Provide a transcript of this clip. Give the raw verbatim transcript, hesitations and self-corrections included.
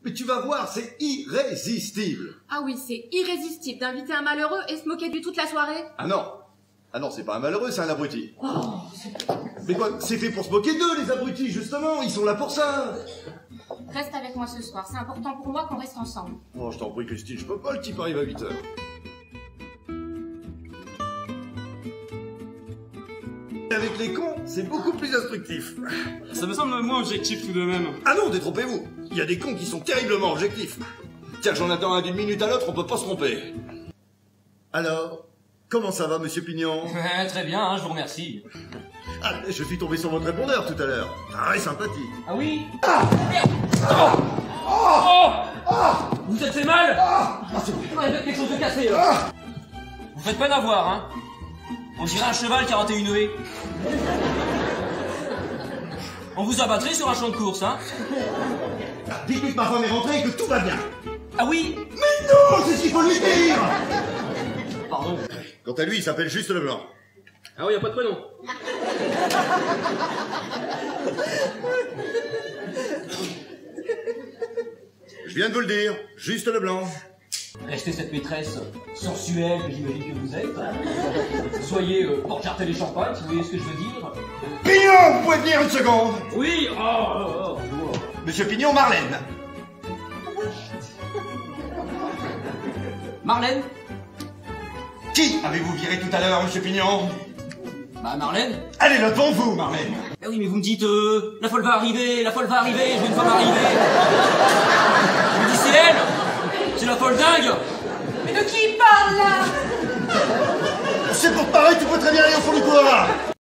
Mais tu vas voir, c'est irrésistible. Ah oui, c'est irrésistible d'inviter un malheureux et se moquer de lui toute la soirée. Ah non. Ah non, c'est pas un malheureux, c'est un abruti. Oh, mais quoi, c'est fait pour se moquer d'eux, les abrutis, justement. Ils sont là pour ça. Reste avec moi ce soir. C'est important pour moi qu'on reste ensemble. Oh, je t'en prie, Christine, je peux pas, le type arrive à huit heures. Avec les cons, c'est beaucoup plus instructif. Ça me semble moins objectif tout de même. Ah non, détrompez-vous. Il y a des cons qui sont terriblement objectifs. Tiens, j'en attends un d'une minute à l'autre, on peut pas se tromper. Alors, comment ça va, monsieur Pignon? Ouais, très bien, hein, je vous remercie. Ah, je suis tombé sur votre répondeur tout à l'heure. Ah, sympathique. Ah oui? Ah merde! Oh! Oh! Oh! Vous êtes fait mal? Ah! Il y a quelque chose de cassé, là. Ah! Vous faites pas d'avoir, hein? On dirait un cheval qui a raté une haie. On vous a battu sur un champ de course, hein? Ah, dites-lui que ma femme est rentrée et que tout va bien. Ah oui? Mais non, c'est ce qu'il faut lui dire. Pardon. Quant à lui, il s'appelle Juste Leblanc. Ah oui, y a pas de prénom. Je viens de vous le dire, Juste Leblanc. Restez cette maîtresse sensuelle que j'imagine que vous êtes. Soyez euh, porte-jarre les champagnes, si vous voyez ce que je veux dire. Pignon, vous pouvez venir une seconde? Oui, oh, oh, oh. Monsieur Pignon, Marlène. Marlène? Qui avez-vous viré tout à l'heure, monsieur Pignon? Bah, Marlène? Elle est là devant vous, Marlène. Ah oui, mais vous me dites, euh, la folle va arriver, la folle va arriver, je veux une femme arriver. Je me dis, c'est elle? C'est la folle dingue! Mais de qui il parle, là? C'est pour pareil, tu peux très bien aller au fond du couloir.